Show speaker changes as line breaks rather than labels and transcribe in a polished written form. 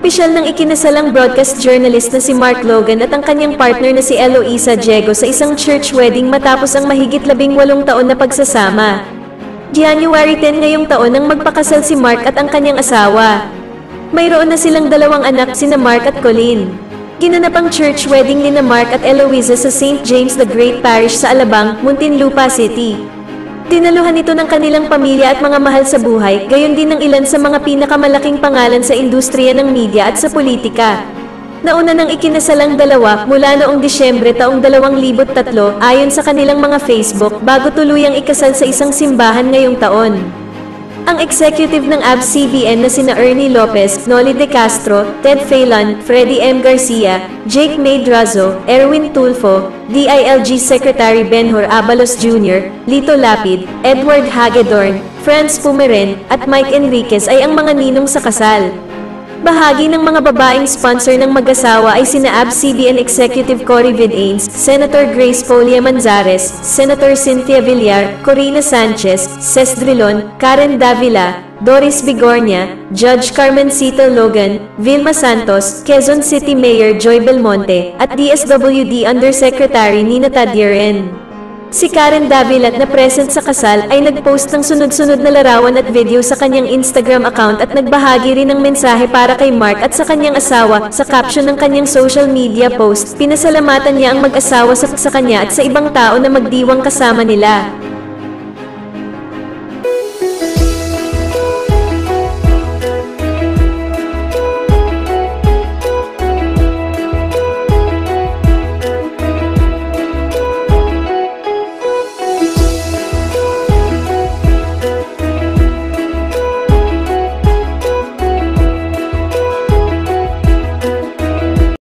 Opisyal ng ikinasalang broadcast journalist na si Marc Logan at ang kanyang partner na si Eloisa Diego sa isang church wedding matapos ang mahigit 18 taon na pagsasama. January 10 ngayong taon nang magpakasal si Marc at ang kanyang asawa. Mayroon na silang 2 anak, sina Marc at Colleen. Ginanap ang church wedding ni Marc at Eloisa sa St. James the Great Parish sa Alabang, Muntinlupa City. Dinaluhan ito ng kanilang pamilya at mga mahal sa buhay, gayon din ng ilan sa mga pinakamalaking pangalan sa industriya ng media at sa politika. Nauna nang ikinasalang dalawa mula noong Disyembre taong 2003 ayon sa kanilang mga Facebook bago tuluyang ikasal sa isang simbahan ngayong taon. Ang executive ng Abs-Cbn na sina Ernie Lopez, Noli De Castro, Ted Phelan, Freddie M. Garcia, Jake Madrazo, Erwin Tulfo, DILG Secretary Benhur Abalos Jr., Lito Lapid, Edward Hagedorn, Franz Pumeren, at Mike Enriquez ay ang mga ninong sa kasal. Bahagi ng mga babaeng sponsor ng mag-asawa ay sina Abs-Cbn Executive Cory Vidanes, Senator Grace Polia Manzares, Senator Cynthia Villar, Corina Sanchez, Ces Drilon, Karen Davila, Doris Bigornia, Judge Carmencita Logan, Vilma Santos, Quezon City Mayor Joy Belmonte, at DSWD Undersecretary Nina Tadierin. Si Karen Davila na present sa kasal ay nagpost ng sunod-sunod na larawan at video sa kanyang Instagram account at nagbahagi rin ng mensahe para kay Marc at sa kanyang asawa. Sa caption ng kanyang social media post, pinasalamatan niya ang mag-asawa sa kanya at sa ibang tao na magdiwang kasama nila.